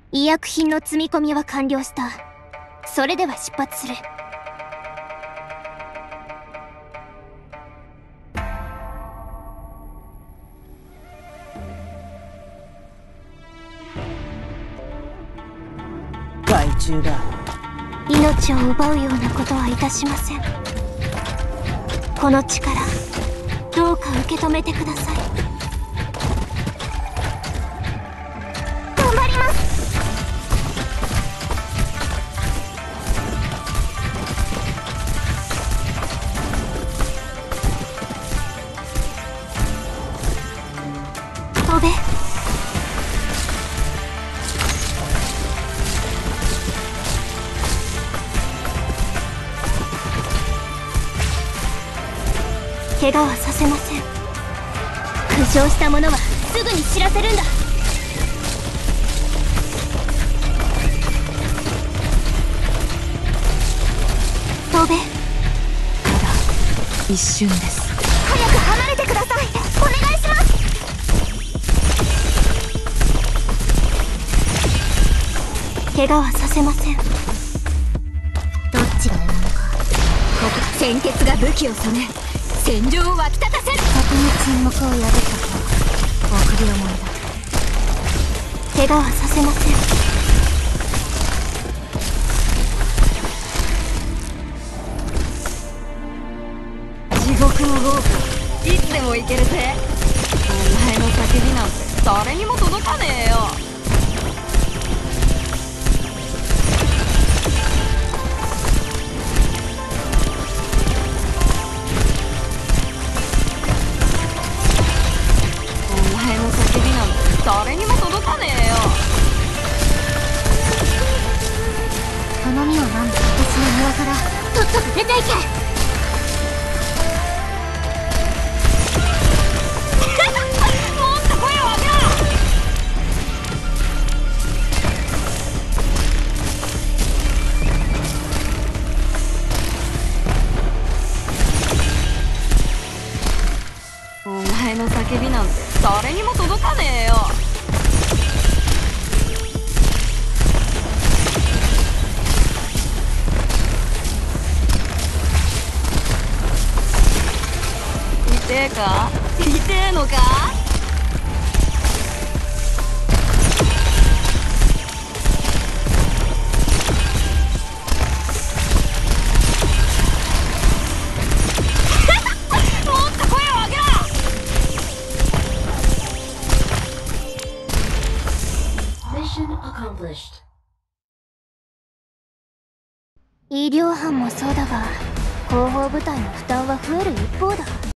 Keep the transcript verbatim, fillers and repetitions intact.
医薬品の積み込みは完了した。それでは出発する。 害虫だ。 命を奪うようなことはいたしません。この力、どうか受け止めてください。頑張ります。飛べ。怪我はさせません。負傷した者はすぐに知らせるんだ。飛べ。 ただ一瞬です。 早く離れてください。お願いします。怪我はさせません。どっちが獲物か。鮮血が武器を染め、戦場を沸き立たせる。先に沈黙を破ったか。臆病者だ。怪我はさせません。 地獄の豪華、いつでも行けるぜ。お前の叫びなんて誰にも届かねえよ。誰にも届かねえよ。 頼みは何だ。私の庭からとっとと出ていけ。 もっと声を上げろ。お前の叫びなんて誰にも届かねえよ。痛えか？痛えのか？もっと声を上げろ。 Mission accomplished. 医療班もそうだが、後方部隊の負担は増える一方だ。